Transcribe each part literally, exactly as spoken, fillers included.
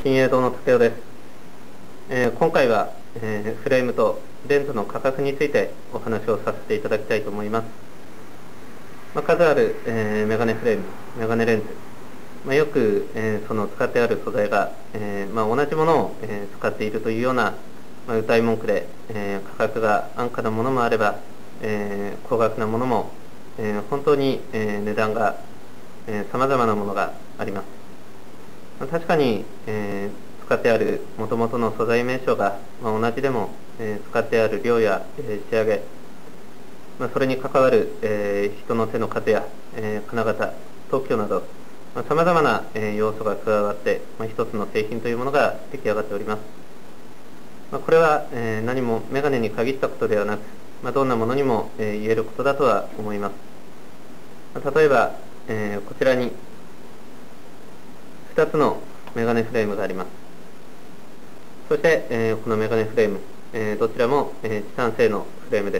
新栄堂の武雄です。えー今回は、えーフレームとレンズの価格についてお話をさせていただきたいと思います。まあ、数ある、えーメガネフレーム、メガネレンズ、まあ、よく、えーその使ってある素材が、えーまあ、同じものを、えー使っているというような、まあ、謳い文句で、えー価格が安価なものもあれば、えー高額なものも、えー本当に、えー値段がさまざまなものがあります。まあ確かに、えー使ってあるもともとの素材名称が、まあ、同じでも、えー使ってある量や、えー仕上げ、まあ、それに関わる、えー人の手の数や、えー金型、特許など、さまざまな、えー要素が加わって、まあ、一つの製品というものが出来上がっております。まあ、これは、えー何もメガネに限ったことではなく、まあ、どんなものにも、えー言えることだとは思います。まあ、例えば、えーこちらにふたつのメガネフレームがあります。そして、えーこのメガネフレーム、えーどちらも、えーチタン製のフレームです。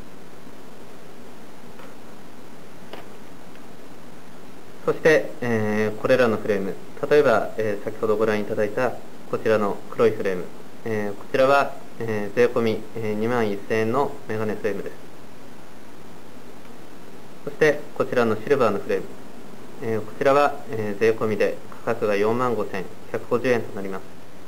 そして、えーこれらのフレーム、例えば、えー先ほどご覧いただいたこちらの黒いフレーム、えーこちらは、えー税込み、えーにまんせんえんのメガネフレームです。そしてこちらのシルバーのフレーム、えーこちらは、えー税込みで価格がよんまんごせんひゃくごじゅうえんとなります。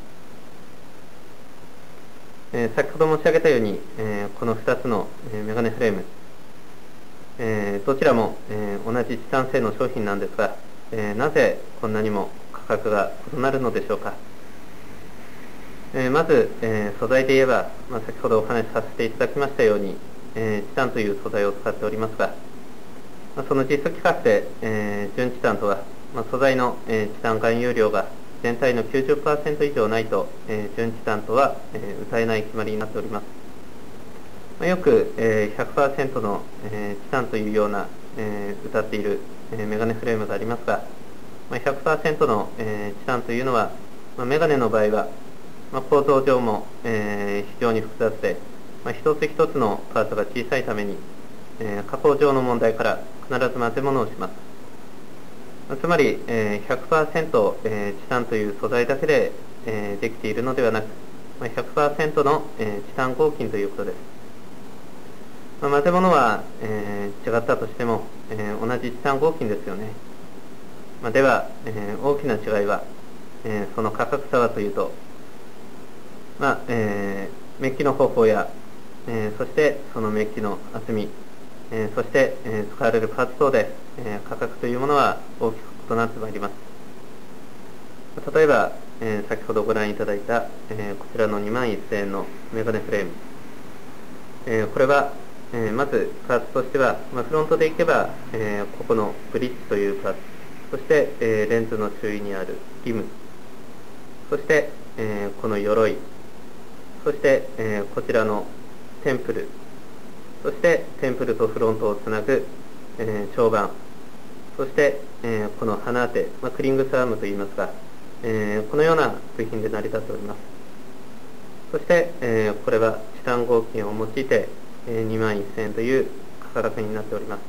えー先ほど申し上げたように、えーこのふたつの、えーメガネフレーム、えーどちらも、えー同じチタン製の商品なんですが、えーなぜこんなにも価格が異なるのでしょうか。えーまず、えー素材で言えば、まあ、先ほどお話しさせていただきましたように、えーチタンという素材を使っておりますが、まあ、その実質規格で、えー純チタンとは、まあ、素材の、えーチタン含有量が全体の きゅうじゅっパーセント 以上ないと、えー純チタンとは、えー歌えない決まりになっております。まあ、よく、えーひゃくパーセント の、えーチタンというような、えー歌っている、えーメガネフレームがありますが、まあ、ひゃくパーセント の、えーチタンというのは、まあ、メガネの場合は、まあ、構造上も、えー非常に複雑で、まあ、一つ一つのパーツが小さいために、えー加工上の問題から必ず混ぜ物をします。まあつまり、えーひゃくパーセント、えーチタンという素材だけで、えーできているのではなく、まあ、ひゃくパーセント の、えーチタン合金ということです。まあ、混ぜ物は、えー違ったとしても、えー同じチタン合金ですよね。まあ、では、えー大きな違いは、えーその価格差はというと、まあえー、メッキの方法や、えーそしてそのメッキの厚み、えーそして、えー使われるパーツ等で、えー価格というものは大きく異なってまいります。例えば、えー先ほどご覧いただいた、えーこちらのにまんせんえんのメガネフレーム、えーこれは、えーまずパーツとしては、まあ、フロントでいけば、えーここのブリッジというパーツ、そして、えーレンズの周囲にあるリム、そして、えーこの鎧、そして、えーこちらのテンプル、そしてテンプルとフロントをつなぐ、えー長板、そして、えーこの鼻当て、まあ、クリングスアームといいますが、えーこのような部品で成り立っております。そして、えーこれはチタン合金を用いて、えーにまんせんえんという価格になっております。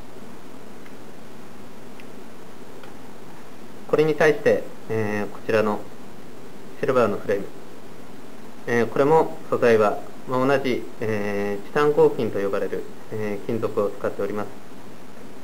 これに対して、えーこちらのシルバーのフレーム、えーこれも素材は、まあ、同じ、えーチタン合金と呼ばれる、えー金属を使っております。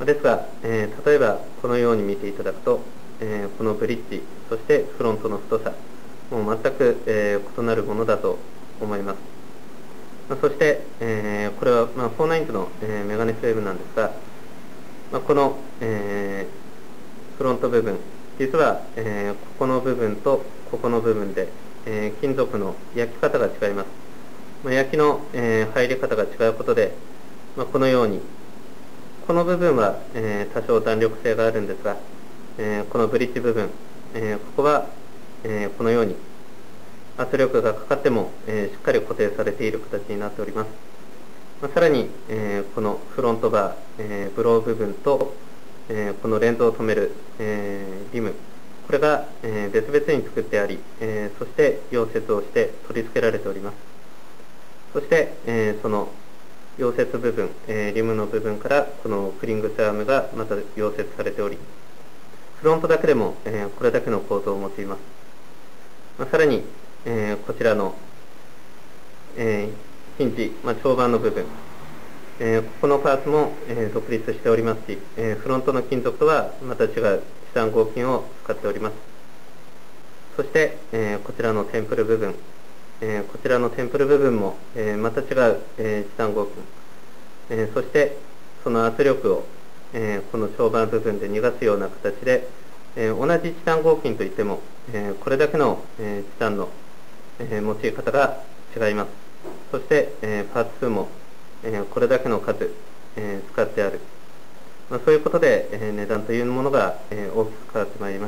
ですが、えー例えばこのように見ていただくと、えーこのブリッジ、そしてフロントの太さ、もう全く、えー異なるものだと思います。まあ、そして、えーこれは、まあ、フォーナインズの、えーメガネフレームなんですが、まあ、この、えーフロント部分、実は、えーここの部分とここの部分で、えー金属の焼き方が違います。まあ、焼きの、えー入り方が違うことで、まあ、このように、この部分は、えー多少弾力性があるんですが、えーこのブリッジ部分、えーここは、えーこのように圧力がかかっても、えーしっかり固定されている形になっております。まあ、さらに、えーこのフロントバー、えーブロー部分と、えーこのレンズを止める、えーリム、これが、えー別々に作ってあり、えーそして溶接をして取り付けられております。そして、えーその溶接部分、えーリムの部分からこのクリングスアームがまた溶接されており、フロントだけでも、えーこれだけの構造を用います。 まあ、さらに、えー、こちらの、えー、ヒンジ、まあ、長板の部分、えー、ここのパーツも、えー、独立しておりますし、えー、フロントの金属とはまた違うチタン合金を使っております。そして、えー、こちらのテンプル部分、えー、こちらのテンプル部分も、えー、また違う、えー、チタン合金、えー、そしてその圧力を、えー、この長板部分で逃がすような形で、えー、同じチタン合金といっても、えー、これだけの、えー、チタンの、えー、用い方が違います。そして、えー、パーツ数も、えー、これだけの数、えー、使ってある、まあ、そういうことで、えー、値段というものが、えー、大きく変わってまいります。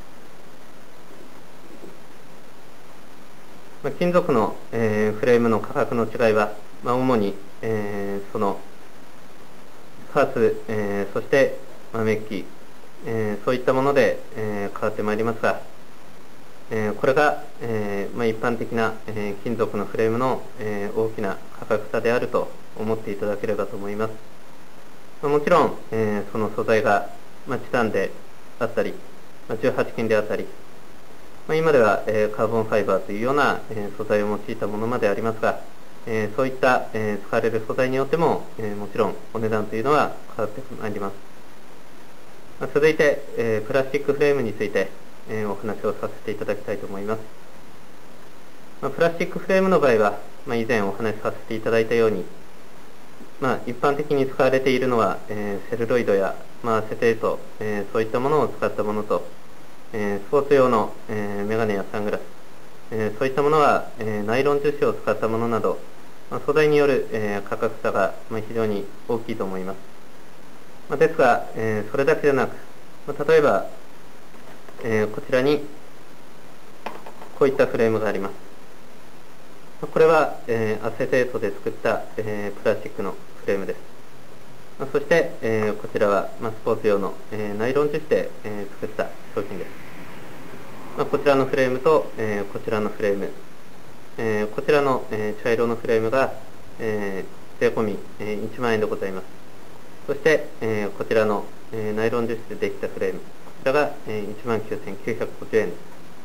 まあ、金属の、えー、フレームの価格の違いは、まあ、主に、えー、そのパーツ、えー、そして、まあ、メッキ、えー、そういったもので、えー、変わってまいりますが、えー、これが、えーまあ、一般的な、えー、金属のフレームの、えー、大きな価格差であると思っていただければと思います。まあ、もちろん、えー、その素材が、まあ、チタンであったり、まあ、じゅうはち金であったり、まあ、今では、えー、カーボンファイバーというような、えー、素材を用いたものまでありますが、えー、そういった、えー、使われる素材によっても、えー、もちろんお値段というのは変わってまいります。まあ、続いて、えー、プラスチックフレームについて、えー、お話をさせていただきたいと思います。まあ、プラスチックフレームの場合は、まあ、以前お話しさせていただいたように、まあ、一般的に使われているのは、えー、セルロイドや、まあ、アセテート、えー、そういったものを使ったものと、えー、スポーツ用の、えー、メガネやサングラス、えー、そういったものは、えー、ナイロン樹脂を使ったものなど、まあ、素材による、えー、価格差が、まあ、非常に大きいと思います。まあ、ですが、えー、それだけでなく、まあ、例えば、えー、こちらにこういったフレームがあります。まあ、これは、えー、アセテートで作った、えー、プラスチックのフレームです。まあ、そして、えー、こちらは、まあ、スポーツ用の、えー、ナイロン樹脂で、えー、作った商品です。まあ、こちらのフレームと、えー、こちらのフレーム、えー、こちらの、えー、茶色のフレームが、えー、税込み、えー、いちまんえんでございます。そして、えー、こちらの、えー、ナイロン樹脂でできたフレーム、こちらが、えー、いちまんきゅうせんきゅうひゃくごじゅうえんです。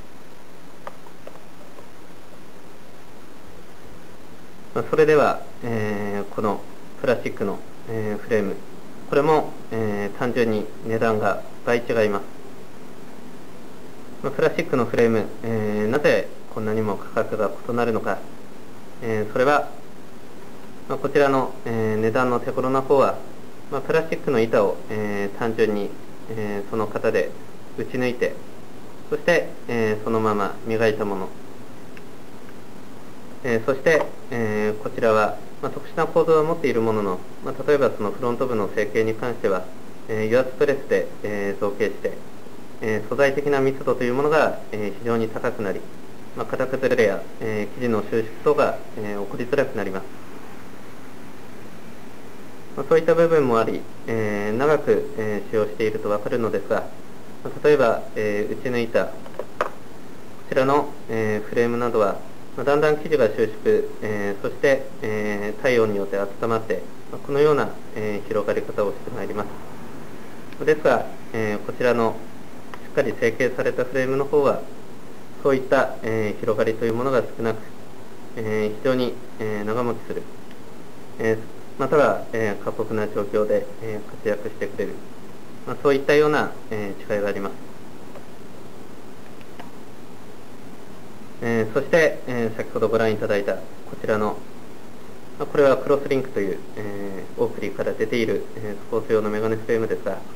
まあ、それでは、えー、このプラスチックの、えー、フレーム、これも、えー、単純に値段が倍違います。まあ、プラスチックのフレーム、えー、なぜこんなにも価格が異なるのか、えー、それは、まあ、こちらの、えー、値段の手頃な方は、まあ、プラスチックの板を、えー、単純に、えー、その型で打ち抜いて、そして、えー、そのまま磨いたもの、えー、そして、えー、こちらは、まあ、特殊な構造を持っているものの、まあ、例えばそのフロント部の成形に関しては、えー、油圧プレスで、えー、造形して、えー、素材的な密度というものが、えー、非常に高くなり、まあ、型崩れや、えー、生地の収縮等が、えー、起こりづらくなります。まあ、そういった部分もあり、えー、長く、えー、使用していると分かるのですが、まあ、例えば、えー、打ち抜いたこちらの、えー、フレームなどは、まあ、だんだん生地が収縮、えー、そして、えー、体温によって温まって、まあ、このような、えー、広がり方をしてまいります。ですが、えー、こちらのしっかり成形されたフレームの方は、そういった、えー、広がりというものが少なく、えー、非常に、えー、長持ちする、えー、または、えー、過酷な状況で、えー、活躍してくれる、まあ、そういったような、えー、違いがあります。えー、そして、えー、先ほどご覧いただいたこちらの、まあ、これはクロスリンクという、えー、オークリーから出ている、えー、スポーツ用のメガネフレームですが、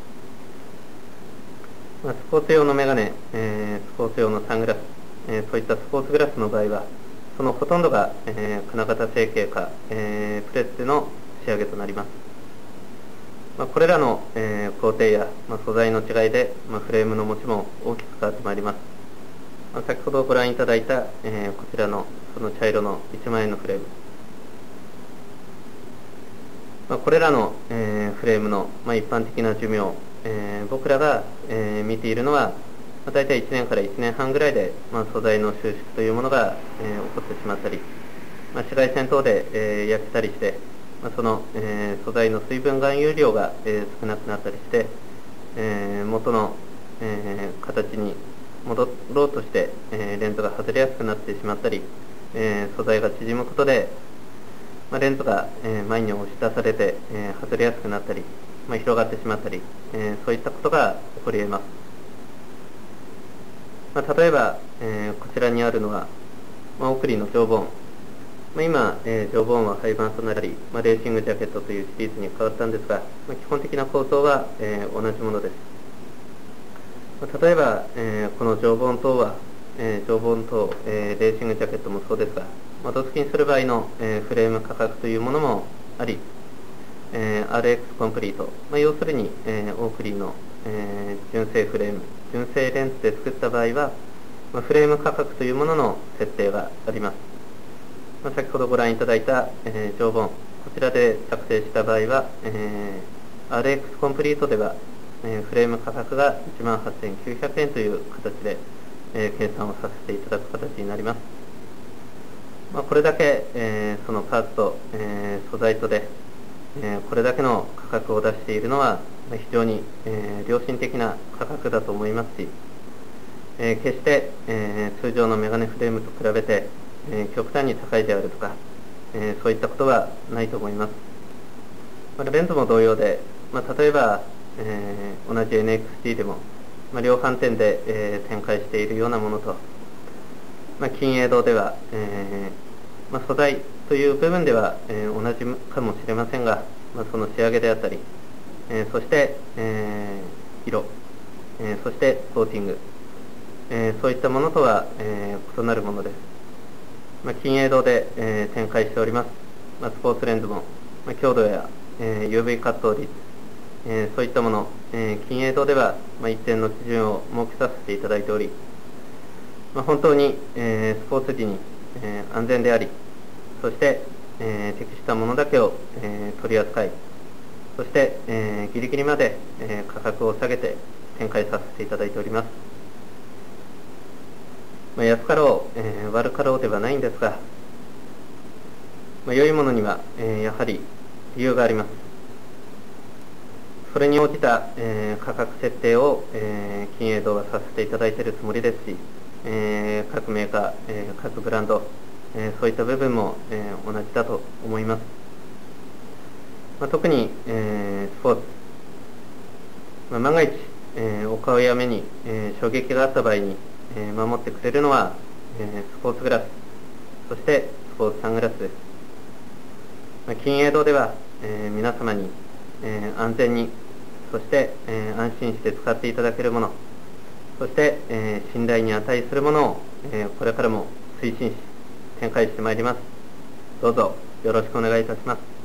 まあ、スポーツ用のメガネ、えー、スポーツ用のサングラス、えー、そういったスポーツグラスの場合は、そのほとんどが、えー、金型成形か、えー、プレスでの仕上げとなります。まあ、これらの、えー、工程や、まあ、素材の違いで、まあ、フレームの持ちも大きく変わってまいります。まあ、先ほどご覧いただいた、えー、こちらのその茶色のいちまんえんのフレーム、まあ、これらの、えー、フレームの、まあ、一般的な寿命、えー、僕らが、えー、見ているのは、まあ、大体いちねんからいちねんはんぐらいで、まあ、素材の収縮というものが、えー、起こってしまったり、まあ、紫外線等で、えー、焼けたりして、まあ、その、えー、素材の水分含有量が、えー、少なくなったりして、えー、元の、えー、形に戻ろうとして、えーレンズが外れやすくなってしまったり、えー素材が縮むことで、まあ、レンズが、えー前に押し出されて、えー外れやすくなったり、まあ、広がってしまったり、えーそういったことが起こり得ます。まあ、例えば、えーこちらにあるのは、まあ、オークリーのジョーボーン。まあ、今、えージョーボーンは廃盤となり、まあ、レーシングジャケットというシリーズに変わったんですが、まあ、基本的な構造は、えー同じものです。まあ、例えば、えーこのジョーボーン等は、えージョーボーン等、えーレーシングジャケットもそうですが、まあ、ドスキンする場合の、えーフレーム価格というものもあり、えーアールエックス コンプリート、まあ、要するに、えーオークリーの、えー純正フレーム、純正レンズで作った場合は、まあ、フレーム価格というものの設定があります。まあ、先ほどご覧いただいた、えー、ジョーボーン、こちらで作成した場合は、えー、アールエックス コンプリートでは、えーフレーム価格が いちまんはっせんきゅうひゃくえんという形で、えー計算をさせていただく形になります。まあ、これだけ、えーそのパーツと、えー素材とで、えーこれだけの価格を出しているのは、まあ非常に、えー良心的な価格だと思いますし、えー決して、えー通常のメガネフレームと比べて、えー極端に高いであるとか、えーそういったことはないと思います。まあ、レンズも同様で、まあ、例えば、えー同じ エヌエックスディー でも、まあ、量販店で、えー展開しているようなものと、まあ、金栄堂では、えーまあ、素材という部分では、えー同じかもしれませんが、まあ、その仕上げであったり、えーそして、えー色、えーそしてコーティング、えーそういったものとは、えー異なるものです。まあ、金栄堂で、えー展開しております、まあ、スポーツレンズも、まあ、強度や、えー ユーブイ カット率、えーそういったもの、えー金栄堂では、まあ、一定の基準を設けさせていただいており、まあ、本当に、えースポーツ時に、えー安全であり、そして、えー適したものだけを、えー取り扱い、そして、えーギリギリまで、えー価格を下げて展開させていただいております。まあ、安かろう、えー悪かろうではないんですが、まあ、良いものには、えーやはり理由があります。それに応じた、えー価格設定を、えー金栄堂はさせていただいているつもりですし、えー各メーカー、えー各ブランド、えーそういった部分も、えー同じだと思います。まあ、特に、えースポーツ、まあ、万が一、えーお顔や目に、えー衝撃があった場合に、えー守ってくれるのは、えースポーツグラス、そしてスポーツサングラスです。まあ、金栄堂では、えー皆様に、えー安全に、そして、えー安心して使っていただけるもの、そして、えー信頼に値するものを、えーこれからも推進し、展開してまいります。どうぞよろしくお願いいたします。